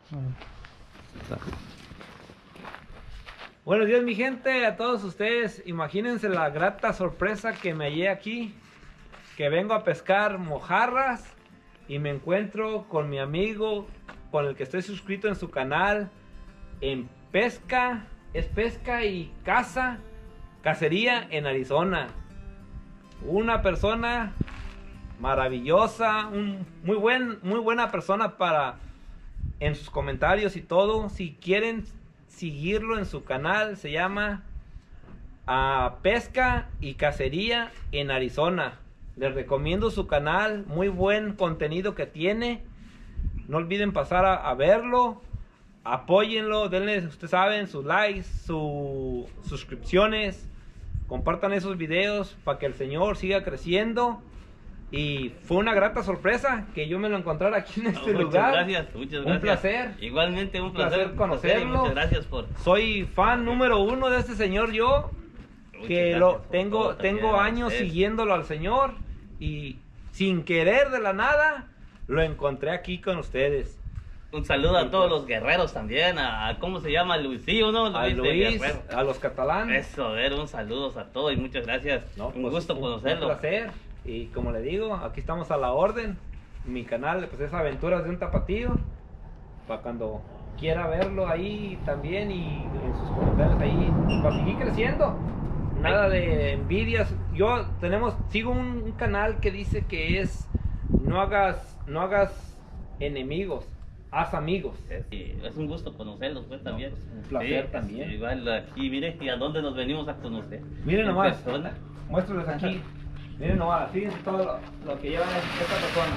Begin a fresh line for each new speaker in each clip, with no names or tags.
Buenos días, mi gente, a todos ustedes. Imagínense la grata sorpresa que me hallé aquí, que vengo a pescar mojarras y me encuentro con mi amigo con el que estoy suscrito en su canal en pesca, es pesca y cacería en Arizona. Una persona maravillosa, muy buena persona para en sus comentarios y todo. Si quieren seguirlo en su canal, se llama Pesca y Cacería en Arizona. Les recomiendo su canal, muy buen contenido que tiene. No olviden pasar a verlo, apóyenlo, denle, ustedes saben, sus likes, sus suscripciones, compartan esos videos para que el señor siga creciendo. Y fue una grata sorpresa que yo me lo encontrara aquí en este lugar.
Muchas gracias.
Un placer.
Igualmente un placer
conocerlo.
Muchas gracias por...
Soy fan número 1 de este señor yo, que lo tengo años siguiéndolo al señor y sin querer de la nada lo encontré aquí con ustedes.
Un saludo a todos los guerreros también, a ¿cómo se llama? Luisillo, ¿no?
A Luis, a los catalanes.
Eso, a ver, un saludo a todos y muchas gracias.
No,
un gusto conocerlo.
Un placer. Y como le digo, aquí estamos a la orden. Mi canal pues es Aventuras de un Tapatío, para cuando quiera verlo ahí también y en sus comentarios ahí, para seguir creciendo. Nada de envidias. Yo sigo un canal que dice que es no hagas enemigos, haz amigos.
Es un gusto conocerlos pues también.
Un placer también.
Igual aquí, mire, y a dónde nos venimos a conocer.
Miren nomás, muéstrales aquí. Miren nomás, fíjense todo lo que lleva esta persona.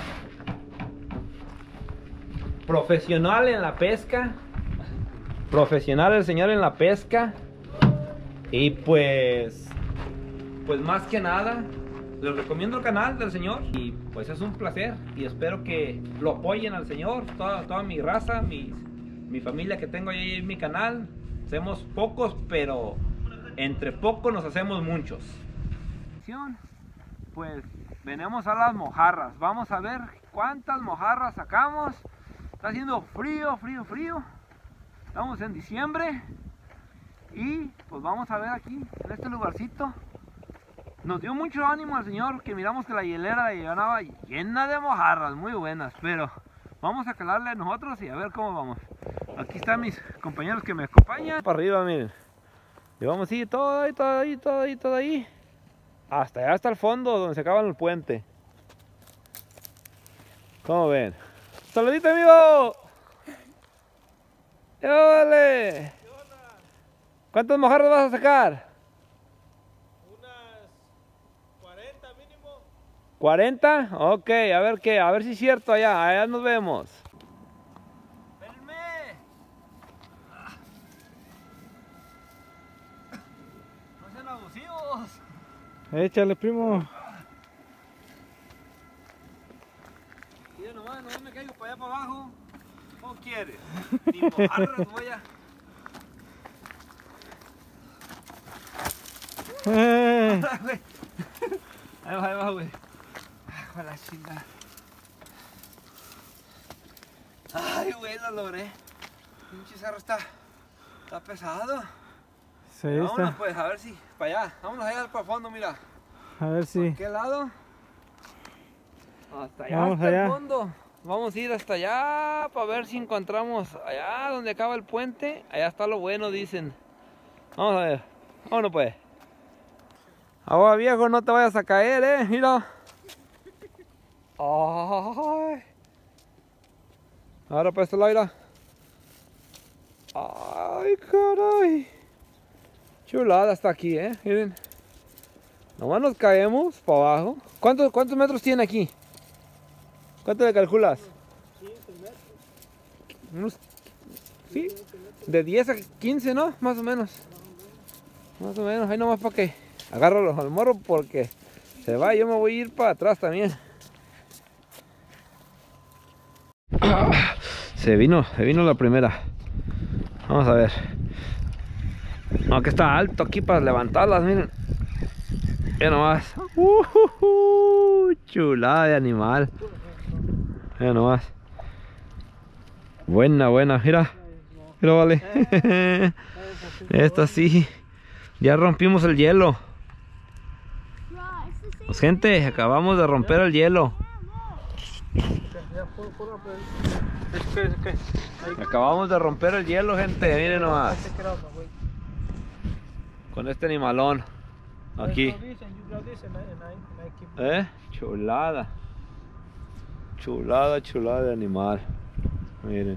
Profesional en la pesca. Profesional el señor en la pesca. Y pues más que nada, les recomiendo el canal del señor. Y pues es un placer. Y espero que lo apoyen al señor. Toda mi raza, mi familia que tengo ahí en mi canal. Somos pocos, pero entre pocos nos hacemos muchos. Pues venimos a las mojarras. Vamos a ver cuántas mojarras sacamos. Está haciendo frío. Estamos en diciembre. Y pues vamos a ver aquí, en este lugarcito. Nos dio mucho ánimo al señor, que miramos que la hielera la llenaba llena de mojarras, muy buenas. Pero vamos a calarle a nosotros y a ver cómo vamos. Aquí están mis compañeros que me acompañan. Para arriba, miren. Y vamos a ir todo ahí. Hasta allá, hasta el fondo, donde se acaba el puente. ¿Cómo ven? ¡Saludito, amigo! ¡Vale! ¿Cuántas mojarras vas a sacar?
Unas 40 mínimo.
¿40? Ok, a ver si es cierto allá nos vemos. Espérenme. No sean abusivos.
Échale, primo.
Mira nomás, no me caigo para allá para abajo. ¿Cómo quieres? Ni mojarras voy a... Ahí va, güey. Con la chingada. Ay, güey, lo logré. Pinche cerro está pesado.
Sí,
vámonos
está.
Pues, a ver si, para allá. Vámonos allá para el fondo, mira.
A ver si.
¿Por qué lado? Hasta allá,
Vamos
hasta
allá.
el fondo. Vamos a ir hasta allá para ver si encontramos allá donde acaba el puente. Allá está lo bueno, dicen. Vamos a ver. Vámonos pues. Ahora, viejo, no te vayas a caer, mira. Ay. Ahora para este lado, mira. Ay, caray. Chulada está aquí, miren. Nomás nos caemos para abajo. ¿Cuántos metros tiene aquí? ¿Cuánto le calculas? 15 metros. Sí, de 10 a 15, ¿no? Más o menos. Más o menos, ahí nomás para que agárralo al morro porque se va. Yo me voy a ir para atrás también. Se vino la primera. Vamos a ver. No, que está alto aquí para levantarlas, miren. Mira nomás. Chulada de animal. Mira nomás. Buena, buena, mira. Mira, vale. Esta sí. Ya rompimos el hielo. Pues gente, acabamos de romper el hielo. Acabamos de romper el hielo, gente. Miren nomás. Con este animalón. Aquí. Chulada. Chulada, chulada de animal. Miren.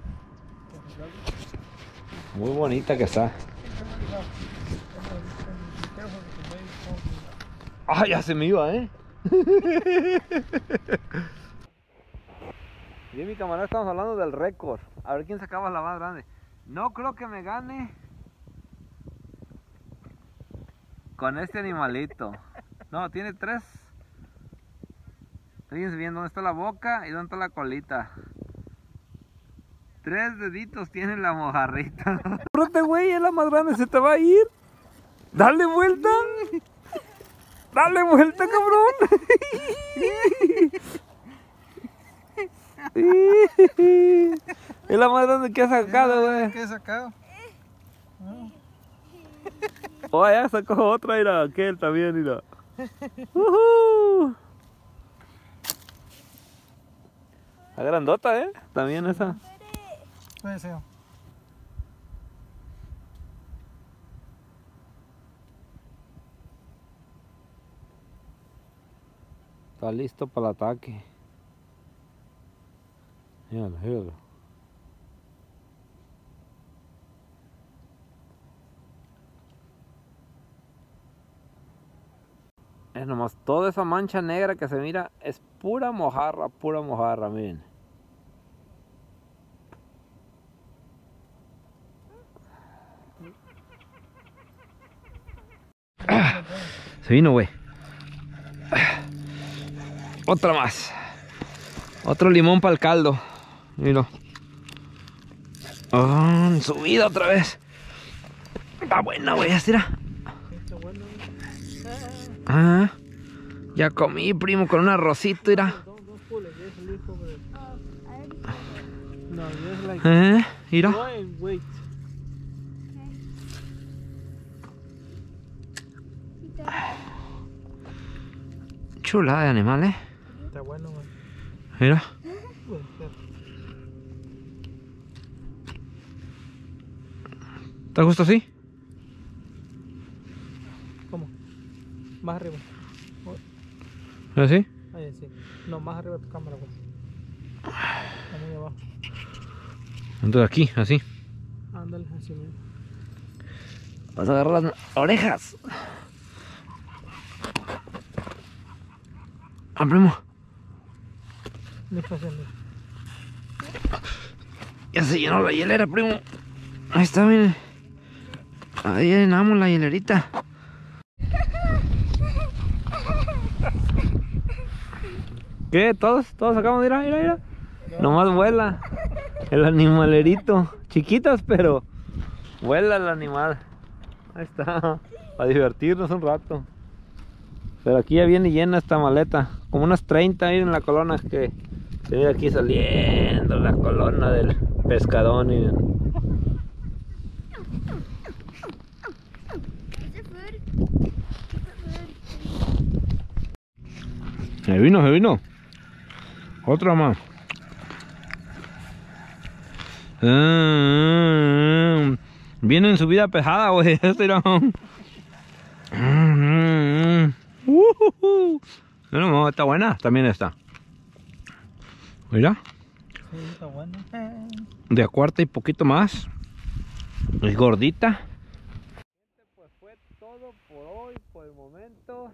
Muy bonita que está. Ah, ya se me iba, Yo y mi camarada estamos hablando del récord. A ver quién sacaba la más grande. No creo que me gane con este animalito. No, tiene 3. Fíjense bien dónde está la boca y dónde está la colita. 3 deditos tiene la mojarrita. Este güey es la más grande, se te va a ir. Dale vuelta. Dale vuelta, cabrón. Es la más grande que ha sacado, güey.
¿Qué he sacado?
Oh, ya sacó otra, mira, aquel también, mira. La grandota, también esa.
Puede ser.
Está listo para el ataque. Míralo, míralo. Es nomás toda esa mancha negra que se mira es pura mojarra, miren. Se vino, güey. Otra más. Otro limón para el caldo. Mira. Subida otra vez. Está buena, güey. Estira. Ya comí, primo, con un arrocito, mira. Mira. Chulada de animal,
Está bueno, güey.
Mira. ¿Está justo así?
¿Cómo? Más arriba.
¿Así?
Ahí sí. No, más arriba de tu cámara, güey. Muy abajo.
Entonces aquí, así.
Ándale, así mismo.
Vas a agarrar las orejas. Primo. Ya se llenó la hielera, primo. Ahí está, miren. Ahí llenamos la hielerita. ¿Qué? ¿Todos sacamos? Mira, mira, mira. Nomás vuela. El animalerito. Chiquitos, pero vuela el animal. Ahí está. Para divertirnos un rato. Pero aquí ya viene llena esta maleta. Como unas 30 ahí en la colona que se ve aquí saliendo la colona del pescadón. Y... Se vino. Otra más. Viene en subida pesada, güey. No, está buena, también está. Mira.
Sí, está buena.
De a cuarta y poquito más. Es gordita. Pues fue todo por hoy, por el momento.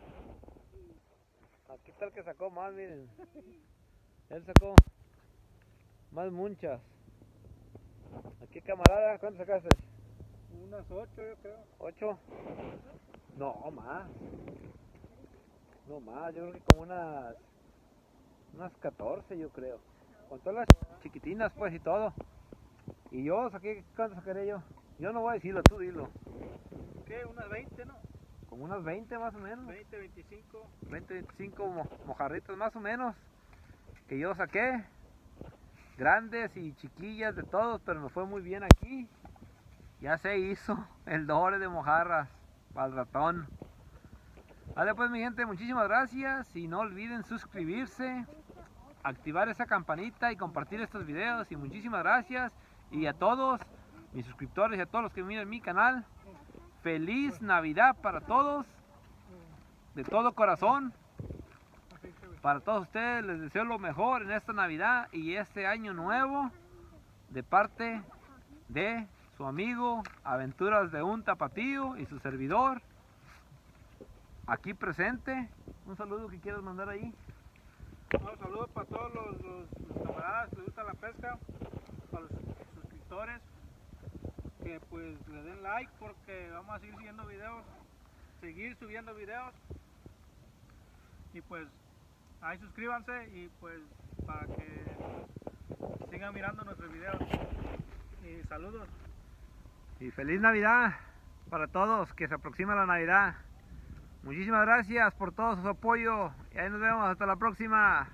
Aquí está el que sacó más, miren. Él sacó más munchas. Aquí, camarada, ¿cuánto sacaste?
Unas 8, yo creo.
¿8? No, más. No más, yo creo que como unas 14, yo creo. Con todas las chiquitinas, pues, y todo. Y yo saqué, ¿cuánto sacaré yo? Yo no voy a decirlo, tú dilo.
¿Qué? Unas 20, ¿no?
Como unas 20 más o menos.
20, 25.
20, 25 mojarritos más o menos. Que yo saqué. grandes y chiquillas de todos, pero nos fue muy bien aquí. Ya se hizo el doble de mojarras para el ratón. Vale, pues mi gente, muchísimas gracias y no olviden suscribirse, activar esa campanita y compartir estos videos. Y muchísimas gracias. Y a todos mis suscriptores y a todos los que miran mi canal, feliz Navidad para todos, de todo corazón. Para todos ustedes les deseo lo mejor en esta Navidad y este año nuevo, de parte de su amigo Aventuras de un Tapatío y su servidor aquí presente. Un saludo que quieras mandar ahí.
Un saludo para todos los camaradas que les gusta la pesca, para los suscriptores, que pues le den like porque vamos a seguir subiendo videos, y pues ahí suscríbanse y pues para que sigan mirando nuestros videos. Y saludos.
Y feliz Navidad para todos, que se aproxima la Navidad. Muchísimas gracias por todo su apoyo y ahí nos vemos hasta la próxima.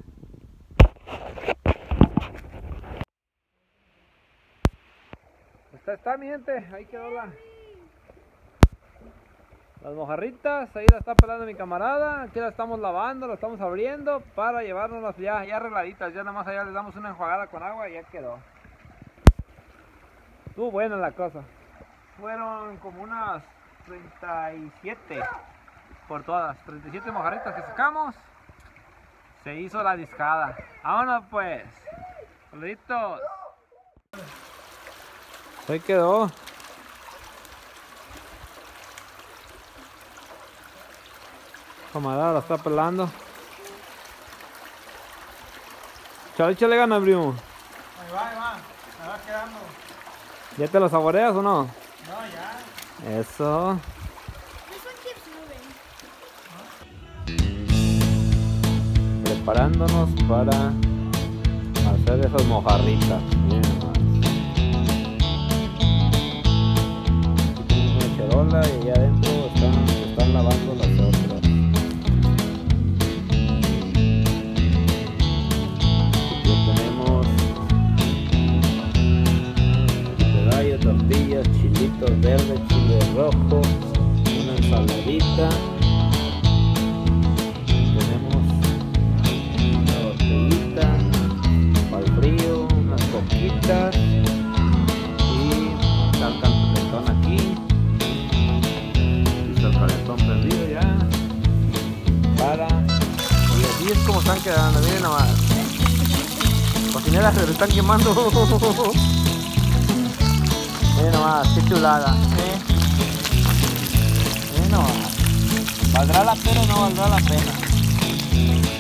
Está mi gente, ahí quedó las mojarritas, ahí la está pelando mi camarada, aquí la estamos lavando, la estamos abriendo para llevárnoslas ya arregladitas, ya nada más allá les damos una enjuagada con agua y ya quedó. Estuvo buena la cosa. Fueron como unas 37 por todas, 37 mojarritas que sacamos. Se hizo la discada. Vámonos pues. Saluditos. Ahí quedó. Camarada la está pelando. Échale ganas, primo.
Ahí va, me va quedando.
¿Ya te lo saboreas o no?
No, ya.
Eso. Preparándonos para hacer esas mojarritas. Miren nomás. Una charola y allá adentro están lavando las otras. Aquí tenemos gallo, tortillas, chilitos verdes, chile rojo, una ensaladita. Para el frío, unas coquitas y está el calentón aquí. Está el calentón prendido ya. Y así es como están quedando, miren nomás. Cocineras se le están quemando. Miren nomás, qué chulada. Miren nomás. ¿Valdrá la pena o no valdrá la pena?